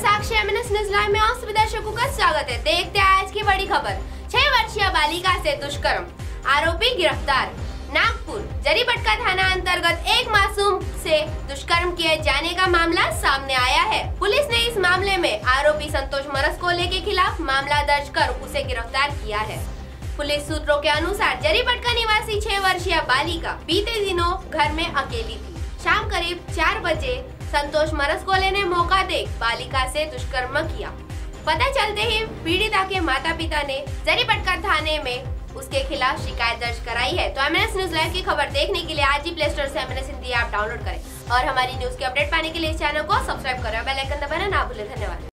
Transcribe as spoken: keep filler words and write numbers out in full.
साक्षी MNS news live में आप सभी दर्शकों का स्वागत है। देखते हैं आज की बड़ी खबर। छह वर्षीय बालिका से दुष्कर्म, आरोपी गिरफ्तार। नागपुर जरीपटका थाना अंतर्गत एक मासूम से दुष्कर्म किए जाने का मामला सामने आया है। पुलिस ने इस मामले में आरोपी संतोष मरसकोले के खिलाफ मामला दर्ज कर उसे गिरफ्तार किया है। पुलिस सूत्रों के अनुसार जरीपटका निवासी छह वर्षीय बालिका बीते दिनों घर में अकेली थी। शाम करीब चार बजे संतोष मरसकोले ने मौका देख बालिका से दुष्कर्म किया। पता चलते ही पीड़िता के माता पिता ने जरीपटका थाने में उसके खिलाफ शिकायत दर्ज कराई है। तो एमएनएस न्यूज लाइव की खबर देखने के लिए आज ही प्ले स्टोर से एमएनएस हिंदी ऐप डाउनलोड करें और हमारी न्यूज की अपडेट पाने के लिए इस चैनल को सब्सक्राइब करें, बेल आइकन दबाना ना भूलें। धन्यवाद।